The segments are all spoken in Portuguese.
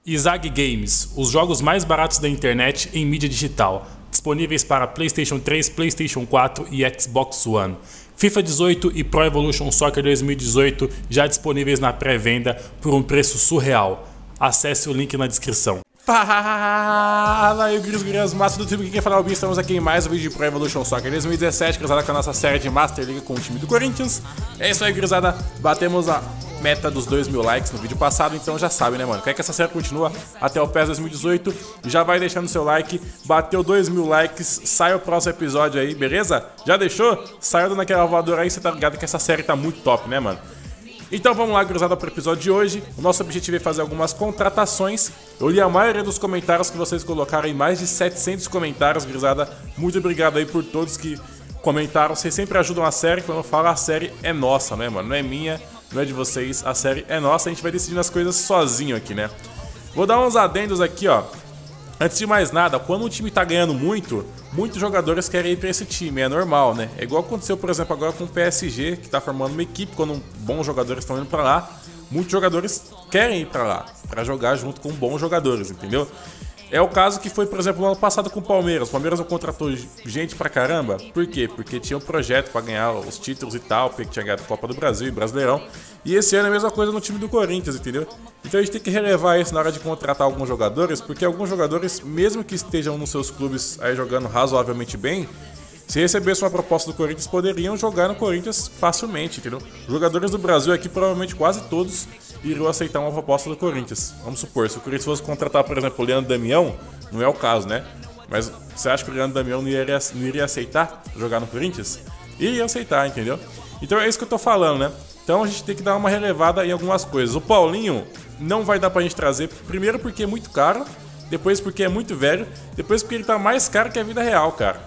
Izag Games, os jogos mais baratos da internet em mídia digital, disponíveis para PlayStation 3, PlayStation 4 e Xbox One. FIFA 18 e Pro Evolution Soccer 2018 já disponíveis na pré-venda por um preço surreal. Acesse o link na descrição. Fala aí, gurias massa do YouTube, quem fala é o Binho. Estamos aqui em mais um vídeo de Pro Evolution Soccer 2017, cruzada com a nossa série de Master League com o time do Corinthians. É isso aí, gurizada, batemos a meta dos 2.000 likes no vídeo passado, então já sabe, né, mano? Quer que essa série continue até o PES 2018? Já vai deixando seu like, bateu 2.000 likes, sai o próximo episódio aí, beleza? Já deixou? Saiu naquela voadora aí, você tá ligado que essa série tá muito top, né, mano? Então vamos lá, gurizada, para o episódio de hoje. O nosso objetivo é fazer algumas contratações. Eu li a maioria dos comentários que vocês colocaram, em mais de 700 comentários, gurizada. Muito obrigado aí por todos que comentaram. Vocês sempre ajudam a série. Quando eu falo, a série é nossa, né, mano? Não é minha, não é de vocês. A série é nossa, a gente vai decidindo as coisas sozinho aqui, né? Vou dar uns adendos aqui, ó. Antes de mais nada, quando um time tá ganhando muito, muitos jogadores querem ir pra esse time, é normal, né? É igual aconteceu, por exemplo, agora com o PSG, que tá formando uma equipe, quando bons jogadores estão indo pra lá, muitos jogadores querem ir pra lá, pra jogar junto com bons jogadores, entendeu? É o caso que foi, por exemplo, no ano passado com o Palmeiras. O Palmeiras não contratou gente pra caramba. Por quê? Porque tinha um projeto pra ganhar os títulos e tal, porque tinha ganhado a Copa do Brasil e Brasileirão. E esse ano é a mesma coisa no time do Corinthians, entendeu? Então a gente tem que relevar isso na hora de contratar alguns jogadores, porque alguns jogadores, mesmo que estejam nos seus clubes aí jogando razoavelmente bem, se recebesse uma proposta do Corinthians, poderiam jogar no Corinthians facilmente, entendeu? Os jogadores do Brasil aqui, provavelmente quase todos iriam aceitar uma proposta do Corinthians. Vamos supor, se o Corinthians fosse contratar, por exemplo, o Leandro Damião, não é o caso, né? Mas você acha que o Leandro Damião não iria aceitar jogar no Corinthians? Iria aceitar, entendeu? Então é isso que eu tô falando, né? Então a gente tem que dar uma relevada em algumas coisas. O Paulinho não vai dar pra gente trazer, primeiro porque é muito caro, depois porque é muito velho, depois porque ele tá mais caro que a vida real, cara.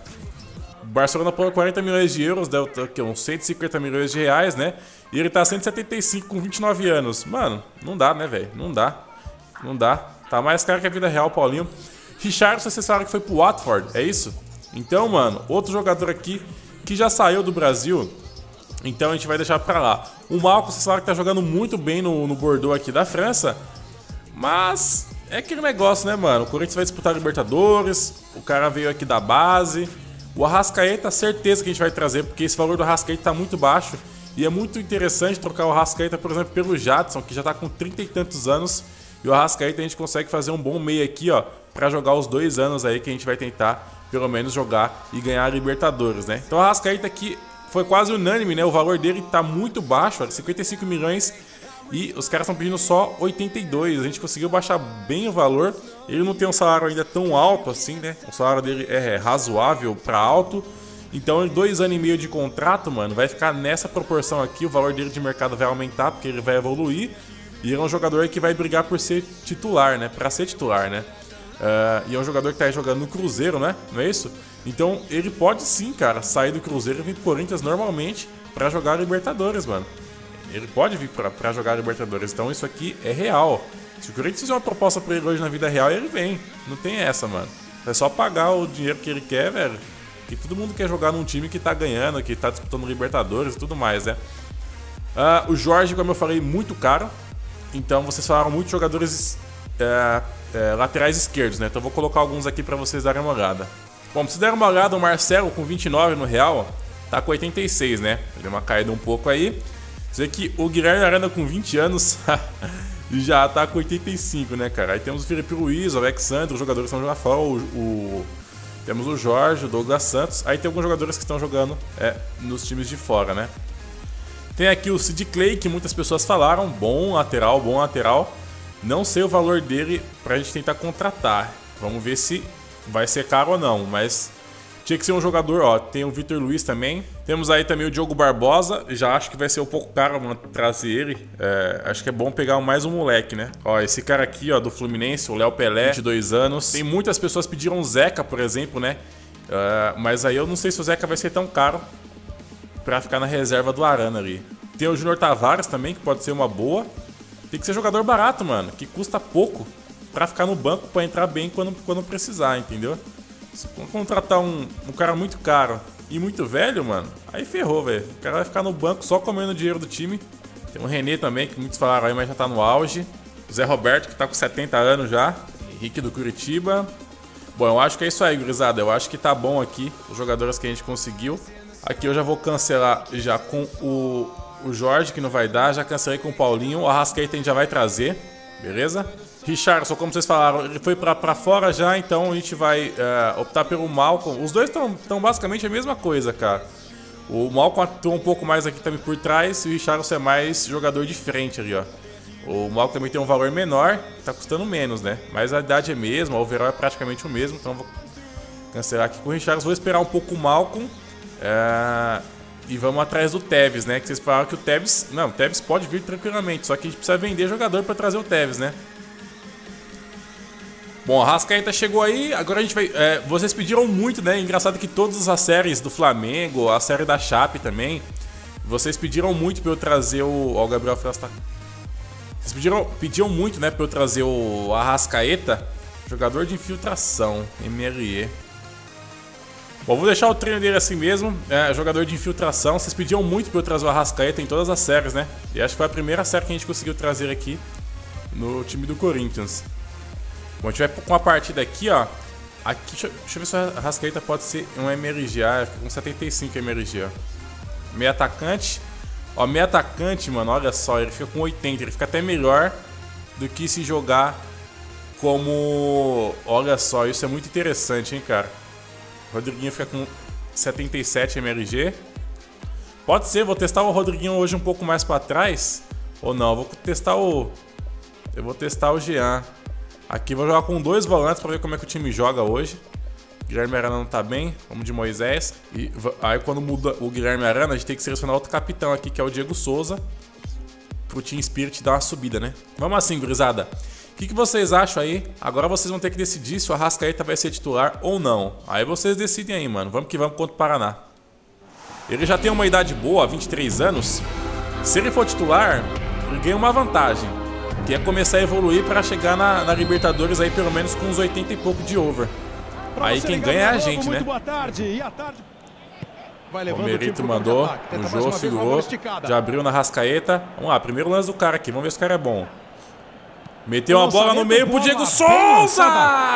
O Barcelona pagou 40 milhões de euros, deu uns 150 milhões de reais, né? E ele tá 175 com 29 anos. Mano, não dá, né, velho? Não dá. Não dá. Tá mais caro que a vida real, Paulinho. Richarlison, vocês falaram que foi pro Watford, é isso? Então, mano, outro jogador aqui que já saiu do Brasil, então a gente vai deixar pra lá. O Malcom, vocês falaram que tá jogando muito bem no Bordeaux aqui da França, mas é aquele negócio, né, mano? O Corinthians vai disputar a Libertadores, o cara veio aqui da base. O Arrascaeta, certeza que a gente vai trazer, porque esse valor do Arrascaeta tá muito baixo. E é muito interessante trocar o Arrascaeta, por exemplo, pelo Jadson, que já tá com 30 e tantos anos. E o Arrascaeta a gente consegue fazer um bom meio aqui, ó, pra jogar os 2 anos aí que a gente vai tentar, pelo menos, jogar e ganhar a Libertadores, né? Então o Arrascaeta aqui foi quase unânime, né? O valor dele tá muito baixo, ó, 55 milhões. E os caras estão pedindo só 82. A gente conseguiu baixar bem o valor. Ele não tem um salário ainda tão alto assim, né? O salário dele é razoável para alto. Então, em 2 anos e meio de contrato, mano, vai ficar nessa proporção aqui. O valor dele de mercado vai aumentar porque ele vai evoluir. E ele é um jogador que vai brigar por ser titular, né? Para ser titular, né? E é um jogador que tá aí jogando no Cruzeiro, né? Não é isso? Então, ele pode sim, cara, sair do Cruzeiro e vir pro Corinthians normalmente para jogar a Libertadores, mano. Ele pode vir pra jogar a Libertadores, então isso aqui é real. Se o Corinthians fizer uma proposta pra ele hoje na vida real, ele vem. Não tem essa, mano. É só pagar o dinheiro que ele quer, velho. Que todo mundo quer jogar num time que tá ganhando, que tá disputando Libertadores e tudo mais, né? O Jorge, como eu falei, muito caro. Então vocês falaram muitos jogadores laterais esquerdos, né? Então eu vou colocar alguns aqui pra vocês darem uma olhada. Bom, pra vocês darem uma olhada, o Marcelo com 29 no Real, tá com 86, né? Deu uma caída um pouco aí. Dizer que o Guilherme Arana com 20 anos já tá com 85, né, cara? Aí temos o Felipe Luiz, o Alexandre, os jogadores que estão jogando fora, temos o Jorge, o Douglas Santos. Aí tem alguns jogadores que estão jogando nos times de fora, né? Tem aqui o Sid Clay, que muitas pessoas falaram, bom lateral, bom lateral. Não sei o valor dele pra gente tentar contratar. Vamos ver se vai ser caro ou não, mas tinha que ser um jogador, ó. Tem o Vitor Luiz também. Temos aí também o Diogo Barbosa. Já acho que vai ser um pouco caro, mano, trazer ele. Acho que é bom pegar mais um moleque, né? Ó, esse cara aqui, ó, do Fluminense, o Léo Pelé, 22 anos. Tem muitas pessoas pediram o Zeca, por exemplo, né? Mas aí eu não sei se o Zeca vai ser tão caro pra ficar na reserva do Arana ali. Tem o Júnior Tavares também, que pode ser uma boa. Tem que ser jogador barato, mano, que custa pouco pra ficar no banco, pra entrar bem quando precisar, entendeu? Se contratar um cara muito caro e muito velho, mano, aí ferrou, velho. O cara vai ficar no banco só comendo dinheiro do time. Tem o René também, que muitos falaram aí, mas já tá no auge. Zé Roberto, que tá com 70 anos já. Henrique do Curitiba. Bom, eu acho que é isso aí, gurizada. Eu acho que tá bom aqui os jogadores que a gente conseguiu. Aqui eu já vou cancelar já com o Jorge, que não vai dar. Já cancelei com o Paulinho. O Arrascaeta a gente já vai trazer, beleza? Richarlison, como vocês falaram, ele foi pra fora já, então a gente vai optar pelo Malcom. Os dois estão basicamente a mesma coisa, cara. O Malcom atua um pouco mais aqui também por trás e o Richarlison é mais jogador de frente ali, ó. O Malcom também tem um valor menor, tá custando menos, né? Mas a idade é a mesma, o overall é praticamente o mesmo, então vou cancelar aqui com o Richarlison. Vou esperar um pouco o Malcom e vamos atrás do Tevez, né? Que vocês falaram que o Tevez... Não, o Tevez pode vir tranquilamente, só que a gente precisa vender jogador pra trazer o Tevez, né? Bom, a Arrascaeta chegou aí, agora a gente vai... vocês pediram muito, né? Engraçado que todas as séries do Flamengo, a série da Chape também, vocês pediram muito pra eu trazer o... Ó, o Gabriel França tá... Vocês pediam muito, né, pra eu trazer o Arrascaeta, jogador de infiltração, MLE. Bom, vou deixar o treino dele assim mesmo, jogador de infiltração. Vocês pediam muito pra eu trazer o Arrascaeta em todas as séries, né? E acho que foi a primeira série que a gente conseguiu trazer aqui no time do Corinthians. Bom, a gente vai com a partida aqui, ó. Aqui, deixa eu ver se o Arrascaeta pode ser um MLG, fica com 75 MLG, ó. Meio atacante. Ó, meio atacante, mano, olha só, ele fica com 80, ele fica até melhor do que se jogar como... Olha só, isso é muito interessante, hein, cara. O Rodriguinho fica com 77 MLG. Pode ser, vou testar o Rodriguinho hoje um pouco mais pra trás. Ou não, eu vou testar o... Eu vou testar o Jean. Aqui vou jogar com 2 volantes pra ver como é que o time joga hoje. Guilherme Arana não tá bem, vamos de Moisés. E aí quando muda o Guilherme Arana, a gente tem que selecionar outro capitão aqui, que é o Diego Souza, pro Team Spirit dar uma subida, né? Vamos assim, gurizada. O que vocês acham aí? Agora vocês vão ter que decidir se o Arrascaeta vai ser titular ou não. Aí vocês decidem aí, mano. Vamos que vamos contra o Paraná. Ele já tem uma idade boa, 23 anos. Se ele for titular, ele ganha uma vantagem, que é começar a evoluir para chegar na Libertadores aí pelo menos com uns 80 e pouco de over. Aí quem ganha é a gente, né? O Merito mandou, o Jô segurou, já abriu na Arrascaeta. Vamos lá, primeiro lance do cara aqui, vamos ver se o cara é bom. Meteu uma bola no meio pro Diego Souza!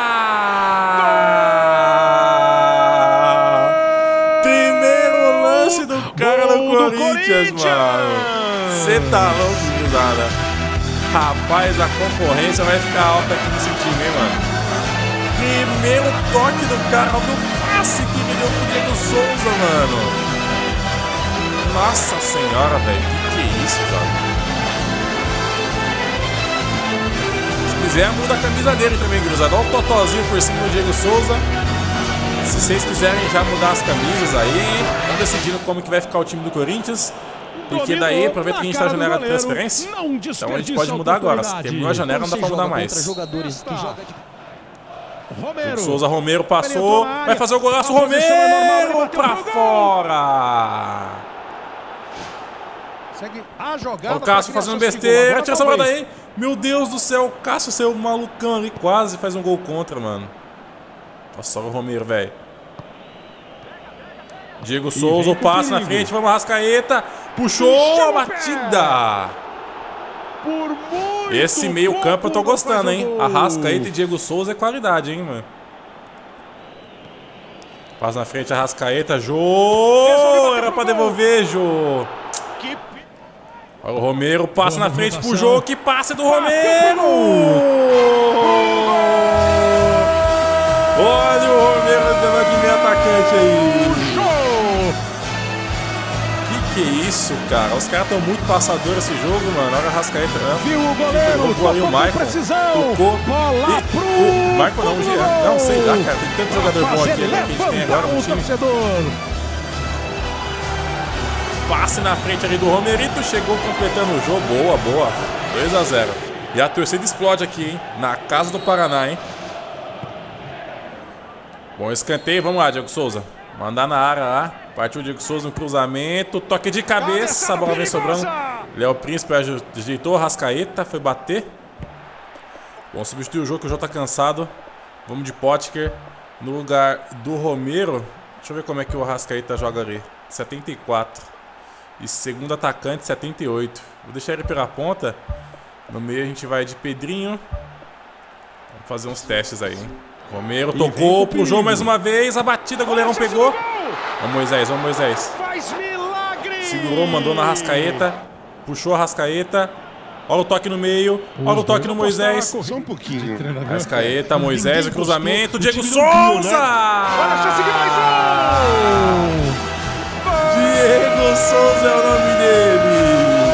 Primeiro lance do cara do Corinthians, mano. Você tá louco, gurizada. Rapaz, a concorrência vai ficar alta aqui nesse time, hein, mano. Primeiro toque do cara, olha o passe que ele deu pro Diego Souza, mano. Nossa senhora, velho. Que é isso, cara? Se quiser, muda a camisa dele também, gurizada. Olha o totozinho por cima do Diego Souza. Se vocês quiserem já mudar as camisas aí, vamos decidindo como que vai ficar o time do Corinthians. Porque daí, aproveita que a gente tá na janela de transferência. Então a gente pode mudar agora. Se terminou a janela, não dá pra mudar mais. Diego Souza, Romero passou, vai fazer o golaço, Romero pra fora. Olha o Cássio fazendo besteira, tira essa bola daí. Meu Deus do céu, o Cássio saiu malucão ali, quase faz um gol contra, mano. Nossa, olha o Romero, velho. Diego Souza, o passe na frente, vamos Arrascaeta, puxou a batida. Esse meio campo eu tô gostando, hein? Arrascaeta e Diego Souza é qualidade, hein, mano? Passa na frente, Arrascaeta, Jô! Era pra devolver, Jô! Olha o Romero, passa na frente pro Jô, que passe do Romero! Olha o Romero dando aqui meio atacante aí! Que isso, cara? Os caras estão muito passadores esse jogo, mano. Olha a Arrascaeta. Viu o goleiro? Tocou ali o Michael. Tocou. Bola pro... O Michael não, o Jean. Não, sei lá, cara. Tem tanto jogador bom aqui, né, que a gente tem agora no time. Passe na frente ali do Romerito. Chegou completando o jogo. Boa, boa. 2 a 0. E a torcida explode aqui, hein? Na casa do Paraná, hein? Bom escanteio. Vamos lá, Diego Souza. Mandar na área lá. Partiu o Diego Souza no cruzamento. Toque de cabeça. A bola vem sobrando. Léo Príncipe ajeitou. Arrascaeta foi bater. Bom, substituir o jogo que o Jô tá cansado. Vamos de Potker no lugar do Romero. Deixa eu ver como é que o Arrascaeta joga ali. 74. E segundo atacante, 78. Vou deixar ele pela ponta. No meio a gente vai de Pedrinho. Vamos fazer uns testes aí, hein? Romero tocou pro João mais uma vez. A batida, o goleirão pegou. Vamos, Moisés, vamos, Moisés. Segurou, mandou na Rascaeta. Puxou a Rascaeta. Olha o toque no meio. Olha o toque no Moisés. Só um pouquinho. Rascaeta, Moisés, o cruzamento. Diego Souza! Olha a chance de mais Diego Souza é o nome dele.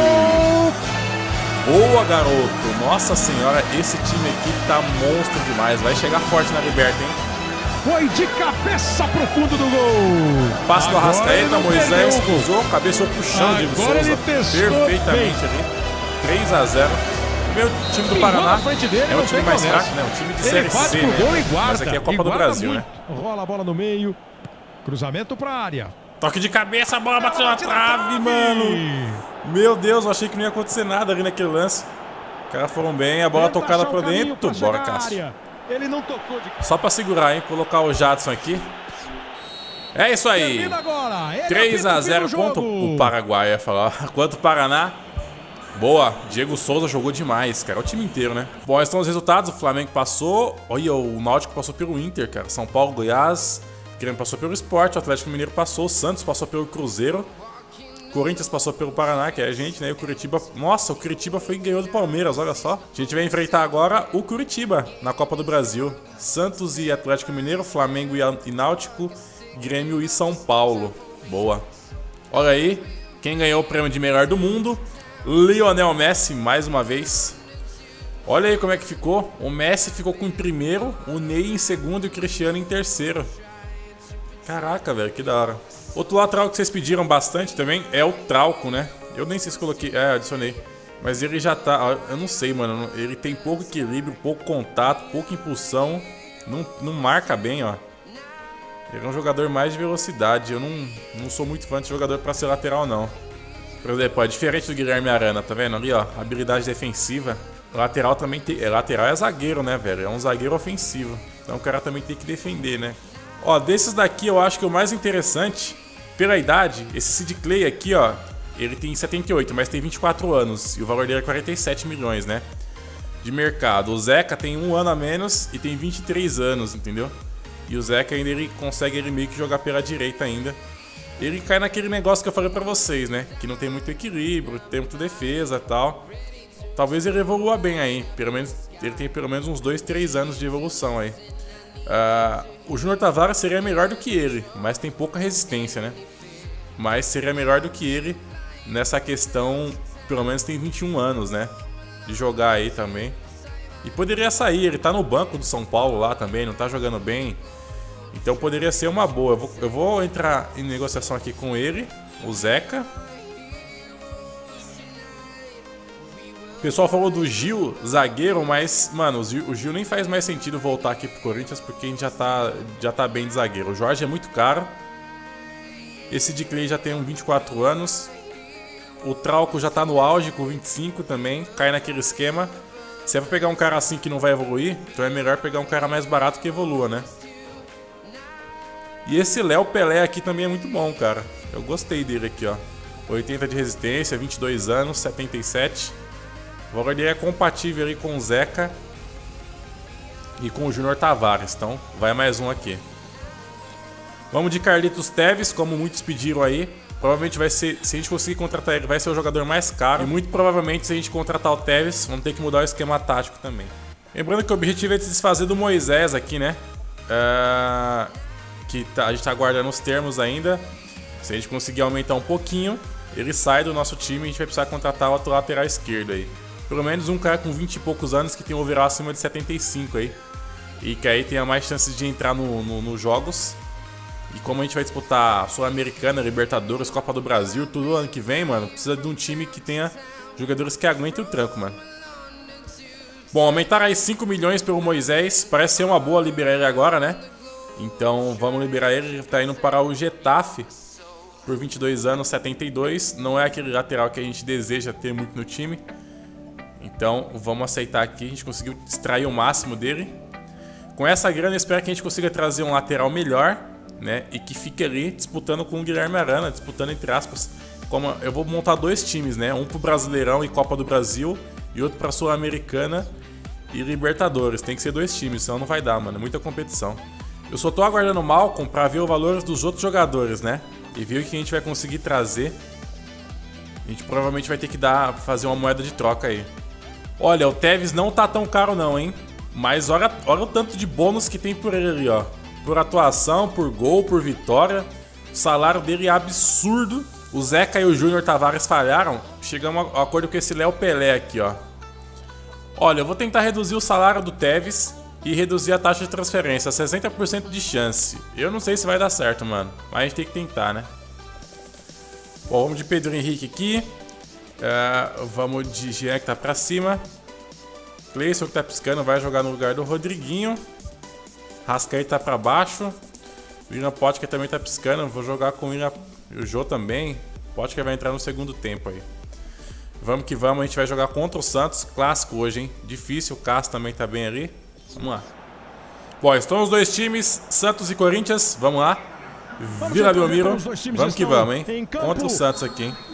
Boa, garoto. Nossa senhora, esse time aqui tá monstro demais. Vai chegar forte na Liberta, hein? Foi de cabeça pro fundo do gol. Passo do Arrascaeta, Moisés cruzou, cabeçou pro chão, Diego Souza. Perfeitamente ali. 3 a 0. O meu time do Paraná é um time mais fraco, né? Um time de Série C, né? Mas aqui é a Copa do Brasil, né? Rola a bola no meio. Cruzamento pra área. Toque de cabeça, a bola bateu na trave, mano. Meu Deus, eu achei que não ia acontecer nada ali naquele lance. Os caras foram bem, a bola tocada pra dentro. Bora, Cássio. Ele não tocou de... Só pra segurar, hein? Colocar o Jadson aqui. É isso aí. 3 a 0 contra o Paraguai, ia falar. Quanto o Paraná. Boa. Diego Souza jogou demais, cara. O time inteiro, né? Bom, esses são os resultados. O Flamengo passou. Olha, o Náutico passou pelo Inter, cara. São Paulo, Goiás. O Grêmio passou pelo Sport. O Atlético Mineiro passou. O Santos passou pelo Cruzeiro. Corinthians passou pelo Paraná, que é a gente, né? E o Curitiba... Nossa, o Curitiba foi e ganhou do Palmeiras, olha só. A gente vai enfrentar agora o Curitiba na Copa do Brasil. Santos e Atlético Mineiro, Flamengo e Náutico, Grêmio e São Paulo. Boa. Olha aí, quem ganhou o prêmio de melhor do mundo, Lionel Messi, mais uma vez. Olha aí como é que ficou. O Messi ficou com em primeiro, o Ney em segundo e o Cristiano em terceiro. Caraca, velho, que da hora. Outro lateral que vocês pediram bastante também é o Trauco, né? Eu nem sei se coloquei... É, adicionei. Mas ele já tá... Eu não sei, mano. Ele tem pouco equilíbrio, pouco contato, pouca impulsão. Não marca bem, ó. Ele é um jogador mais de velocidade. Eu não sou muito fã de jogador pra ser lateral, não. Por exemplo, é diferente do Guilherme Arana, tá vendo ali, ó? Habilidade defensiva. Lateral também tem... Lateral é zagueiro, né, velho? É um zagueiro ofensivo. Então o cara também tem que defender, né? Ó, desses daqui eu acho que o mais interessante... Pela idade, esse Sid Clay aqui, ó, ele tem 78, mas tem 24 anos. E o valor dele é 47 milhões, né? De mercado. O Zeca tem 1 ano a menos e tem 23 anos, entendeu? E o Zeca ainda ele consegue meio que jogar pela direita ainda. Ele cai naquele negócio que eu falei pra vocês, né? Que não tem muito equilíbrio, tem muita defesa e tal. Talvez ele evolua bem aí. Pelo menos, ele tem pelo menos uns 2, 3 anos de evolução aí. O Júnior Tavares seria melhor do que ele, mas tem pouca resistência, né? Mas seria melhor do que ele nessa questão, pelo menos tem 21 anos, né? De jogar aí também. E poderia sair, ele tá no banco do São Paulo lá também, não tá jogando bem. Então poderia ser uma boa. Eu vou entrar em negociação aqui com ele, o Zeca. O pessoal falou do Gil, zagueiro, mas, mano, o Gil nem faz mais sentido voltar aqui pro Corinthians porque a gente já tá bem de zagueiro. O Jorge é muito caro. Esse de Clay já tem uns 24 anos. O Trauco já tá no auge com 25 também, cai naquele esquema. Se é pra pegar um cara assim que não vai evoluir, então é melhor pegar um cara mais barato que evolua, né? E esse Léo Pelé aqui também é muito bom, cara. Eu gostei dele aqui, ó. 80 de resistência, 22 anos, 77. O valor dele é compatível ali com o Zeca e com o Júnior Tavares. Então, vai mais um aqui. Vamos de Carlitos Teves, como muitos pediram aí. Provavelmente vai ser, se a gente conseguir contratar ele, vai ser o jogador mais caro. E muito provavelmente, se a gente contratar o Teves, vamos ter que mudar o esquema tático também. Lembrando que o objetivo é se desfazer do Moisés aqui, né? A gente tá aguardando os termos ainda. Se a gente conseguir aumentar um pouquinho, ele sai do nosso time e a gente vai precisar contratar outro lateral esquerdo aí. Pelo menos um cara com 20 e poucos anos que tem um overall acima de 75 aí. E que aí tenha mais chances de entrar nos jogos. E como a gente vai disputar Sul-Americana, Libertadores, Copa do Brasil, tudo ano que vem, mano, precisa de um time que tenha jogadores que aguentem o tranco, mano. Bom, aumentar aí 5 milhões pelo Moisés. Parece ser uma boa liberar ele agora, né? Então vamos liberar ele. Ele tá indo para o Getafe por 22 anos, 72. Não é aquele lateral que a gente deseja ter muito no time. Então vamos aceitar aqui. A gente conseguiu extrair o máximo dele. Com essa grana eu espero que a gente consiga trazer um lateral melhor, né? E que fique ali disputando com o Guilherme Arana, disputando entre aspas. Como eu vou montar 2 times, né? Um pro Brasileirão e Copa do Brasil e outro pra Sul-Americana e Libertadores. Tem que ser 2 times, senão não vai dar, mano. É muita competição. Eu só tô aguardando o Malcolm pra ver o valor dos outros jogadores, né? E ver o que a gente vai conseguir trazer. A gente provavelmente vai ter que fazer uma moeda de troca aí. Olha, o Tevez não tá tão caro não, hein? Mas olha o tanto de bônus que tem por ele ali, ó. Por atuação, por gol, por vitória. O salário dele é absurdo. O Zeca e o Júnior Tavares falharam. Chegamos a acordo com esse Léo Pelé aqui, ó. Olha, eu vou tentar reduzir o salário do Tevez e reduzir a taxa de transferência. 60% de chance. Eu não sei se vai dar certo, mano. Mas a gente tem que tentar, né? Bom, vamos de Pedro Henrique aqui. Vamos de Jean, que tá pra cima. Cleison, que tá piscando, vai jogar no lugar do Rodriguinho. Rascaeta tá pra baixo. O William Potker também tá piscando. Vou jogar com o Jô também. Potker vai entrar no segundo tempo aí. Vamos que vamos, a gente vai jogar contra o Santos. Clássico hoje, hein? Difícil, o Cássio também tá bem ali. Vamos lá. Bom, estão os 2 times, Santos e Corinthians. Vamos lá. Vila Belmiro. Vamos que vamos, hein? Contra o Santos aqui, hein?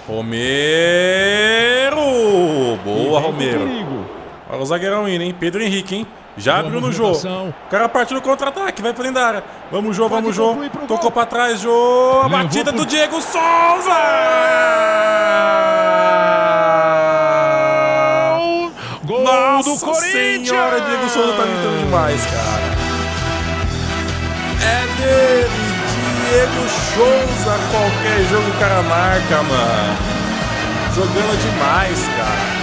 Romero! Boa, Romero. Olha o zagueirão indo, hein? Pedro Henrique, hein? Já abriu no Jô. O cara partiu no contra-ataque, vai pra dentro da área. Vamos, Jô, vamos, Jô. Tocou pra trás, Jô. A batida do Diego Souza! Gol Nossa do Corinthians! Senhora, Diego Souza tá gritando demais, cara. É dele, Diego Souza. Qualquer jogo o cara marca, mano. Jogando demais, cara.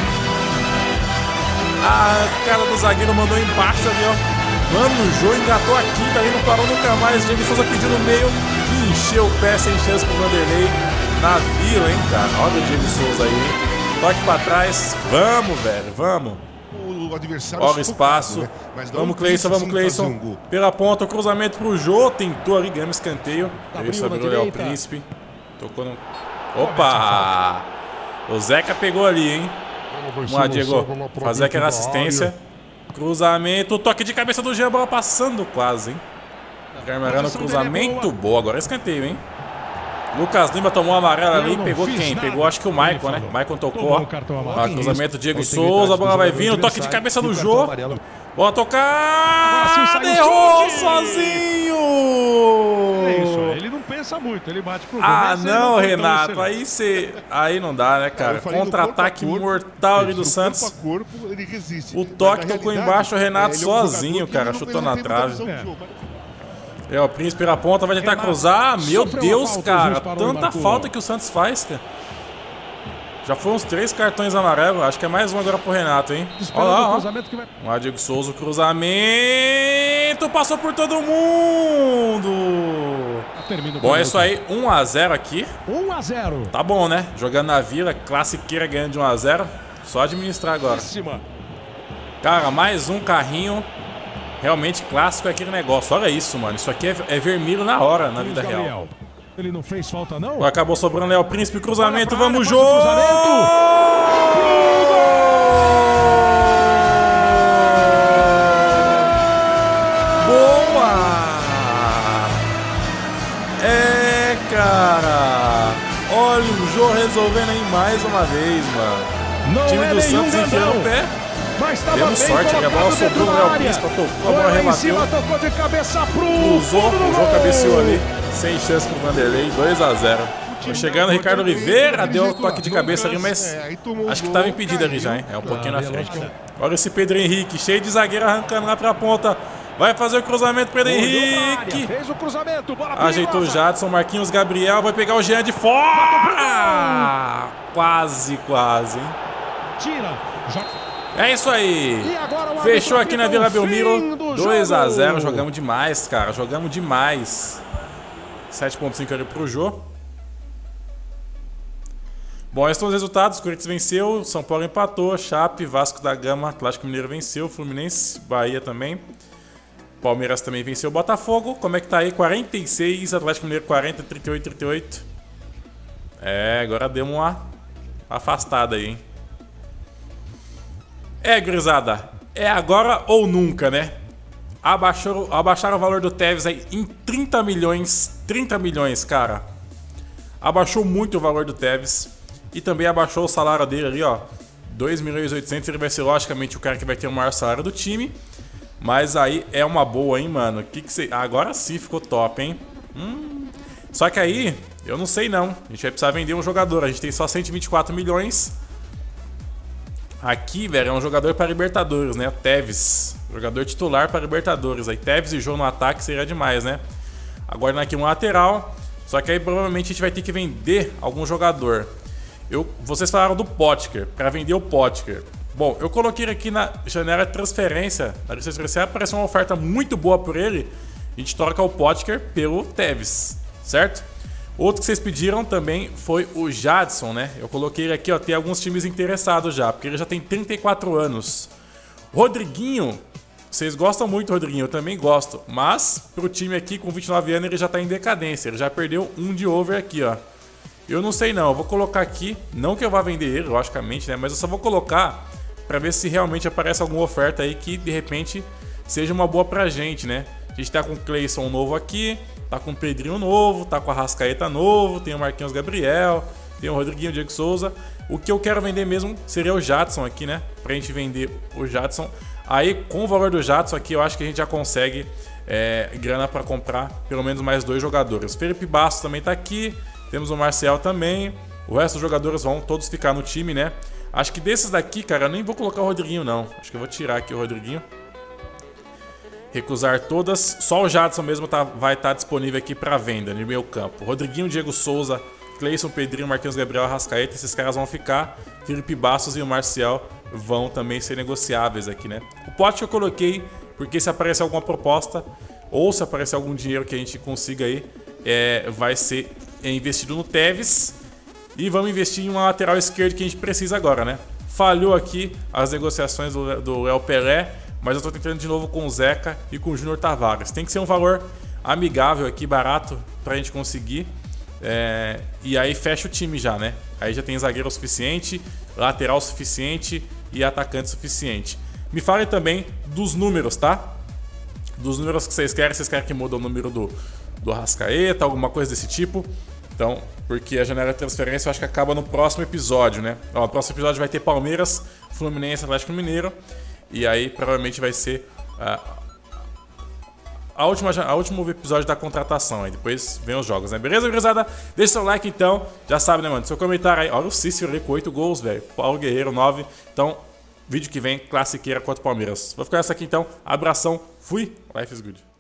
A cara do zagueiro mandou embaixo ali, ó. Mano, o Jô engatou aqui, daí não parou nunca mais. Diego Souza pediu no meio e encheu o pé sem chance pro Vanderlei. Na Vila, hein, cara. Olha o Diego Souza aí, hein. Toque pra trás. Vamos, velho, vamos. O adversário olha o espaço. Né? Vamos, Cleison, vamos, Cleison. Pela ponta, o cruzamento pro Jô. Tentou ali, ganhamos escanteio. Isso, abriu o Léo Príncipe. Tocou no... Opa! O Zeca pegou ali, hein. Vamos lá, Diego. Fazer aquela assistência. Cruzamento. Toque de cabeça do Jean. Bola passando quase, hein. Carmarano, cruzamento. Boa. Agora é escanteio, hein. Lucas Lima tomou a amarela ali. Pegou quem? Pegou acho que o Maicon, né? Maicon tocou. Ó, cruzamento. Diego Souza. A bola vai vindo. Toque de cabeça do Jô. Bola tocar. Derrou sozinho. É isso. Ele não pensa muito. Ele bate pro gol. Ah, não, Renato. Aí não dá, né, cara? Contra-ataque mortal ali do Santos. O toque tocou embaixo, o Renato sozinho, cara. Chutou na trave. É, o Príncipe na ponta, vai tentar cruzar. Meu Deus, cara. Tanta falta que o Santos faz, cara. Já foram uns 3 cartões amarelos. Acho que é mais um agora pro Renato, hein? Olha lá, ó. Vamos lá, Diego Souza, o cruzamento. Passou por todo mundo. Bom, é isso aí. 1 a 0 aqui. 1 a 0. Tá bom, né? Jogando na Vila, classiqueira ganhando de 1 a 0. Só administrar agora. Cara, mais um carrinho. Realmente clássico é aquele negócio. Olha isso, mano. Isso aqui é vermelho na hora, na vida real. Ele não fez falta, não? Acabou sobrando Léo Príncipe, cruzamento. Vamos, Jô! Boa! É, cara! Olha o Jô resolvendo aí mais uma vez, mano. O time do Santos enfiando o pé. Demos sorte, a bola sobrou no Léo Príncipe, tocou, a bola rebateu. Tocou de cabeça pro cruzou, o Jô cabeceou ali, sem chance pro Vanderlei, 2 a 0. Foi chegando o Ricardo Oliveira, deu um toque de cabeça ali, mas acho que estava impedido ali já, hein? É um pouquinho na frente. Olha esse Pedro Henrique, cheio de zagueiro arrancando lá pra ponta. Vai fazer o cruzamento, Pedro Henrique. Fez o cruzamento, bola ajeitou o Jadson, Marquinhos Gabriel, vai pegar o Jean de fora. Quase, quase, hein? Tira. É isso aí. Fechou aqui na Vila Belmiro. 2 a 0. Jogamos demais, cara. Jogamos demais. 7.5 ali pro Jô. Bom, esses são os resultados. Corinthians venceu, São Paulo empatou, Chape, Vasco da Gama, Atlético Mineiro venceu, Fluminense, Bahia também. Palmeiras também venceu o Botafogo. Como é que tá aí? 46, Atlético Mineiro 40, 38, 38. É, agora deu uma afastada aí, hein? É, gurizada, é agora ou nunca, né? Abaixaram o valor do Tevez aí em 30 milhões. 30 milhões, cara. Abaixou muito o valor do Tevez. E também abaixou o salário dele ali, ó. 2.800.000 ele vai ser logicamente o cara que vai ter o maior salário do time. Mas aí é uma boa, hein, mano. Que você... Agora sim ficou top, hein. Só que aí, eu não sei não. A gente vai precisar vender um jogador. A gente tem só 124 milhões. Aqui, velho, é um jogador para Libertadores, né? Tevez. Jogador titular para Libertadores. Aí Tevez e Jô no ataque seria demais, né? Agora aqui um lateral. Só que aí provavelmente a gente vai ter que vender algum jogador. Vocês falaram do Potker, para vender o Potker. Bom, eu coloquei aqui na janela de transferência. Na lista de transferência apareceu uma oferta muito boa por ele. A gente troca o Potker pelo Tevez, certo? Outro que vocês pediram também foi o Jadson, né? Eu coloquei ele aqui, ó, tem alguns times interessados já, porque ele já tem 34 anos. Rodriguinho, vocês gostam muito do Rodriguinho, eu também gosto. Mas, pro time aqui com 29 anos, ele já tá em decadência. Ele já perdeu um de over aqui, ó. Eu não sei não, eu vou colocar aqui, não que eu vá vender ele, logicamente, né? Mas eu só vou colocar pra ver se realmente aparece alguma oferta aí que, de repente, seja uma boa pra gente, né? A gente tá com o Cleison novo aqui, tá com o Pedrinho novo, tá com a Arrascaeta novo, tem o Marquinhos Gabriel, tem o Rodriguinho, o Diego Souza. O que eu quero vender mesmo seria o Jadson aqui, né? Pra gente vender o Jadson. Aí, com o valor do Jadson aqui, eu acho que a gente já consegue grana pra comprar pelo menos mais 2 jogadores. Felipe Bastos também tá aqui, temos o Marcel também. O resto dos jogadores vão todos ficar no time, né? Acho que desses daqui, cara, eu nem vou colocar o Rodriguinho, não. Acho que eu vou tirar aqui o Rodriguinho. Recusar todas. Só o Jadson mesmo vai estar disponível aqui para venda no meio campo. Rodriguinho, Diego Souza, Cleison, Pedrinho, Marquinhos Gabriel, Arrascaeta. Esses caras vão ficar. Felipe Bastos e o Marcial vão também ser negociáveis aqui, né? O pote eu coloquei porque se aparecer alguma proposta ou se aparecer algum dinheiro que a gente consiga aí, vai ser investido no Tevez. E vamos investir em uma lateral esquerda que a gente precisa agora, né? Falhou aqui as negociações do El Pelé. Mas eu tô tentando de novo com o Zeca e com o Júnior Tavares. Tem que ser um valor amigável aqui, barato, pra gente conseguir. E aí fecha o time já, né? Aí já tem zagueiro suficiente, lateral suficiente e atacante suficiente. Me falem também dos números, tá? Dos números que vocês querem que mude o número do Arrascaeta, alguma coisa desse tipo. Então, porque a janela de transferência eu acho que acaba no próximo episódio, né? Ó, no próximo episódio vai ter Palmeiras, Fluminense, Atlético Mineiro. E aí provavelmente vai ser a último episódio da contratação. Aí depois vem os jogos, né? Beleza, gurizada? Deixa seu like então. Já sabe, né, mano? Seu comentário aí. Olha o Cícero ali com 8 gols, velho. Paulo Guerreiro, 9. Então, vídeo que vem, classiqueira contra o Palmeiras. Vou ficar nessa aqui então. Abração. Fui. Life is good.